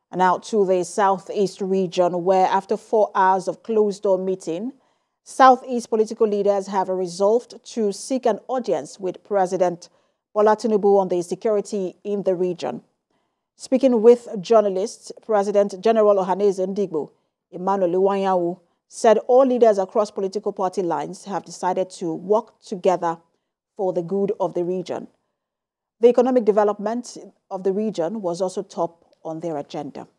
And out to the Southeast region, where after 4 hours of closed-door meeting, Southeast political leaders have resolved to seek an audience with President Bola Tinubu on the security in the region. Speaking with journalists, President General Ohaneze Ndigbo, Emmanuel Iwuanyanwu, said all leaders across political party lines have decided to work together for the good of the region. The economic development of the region was also top on their agenda.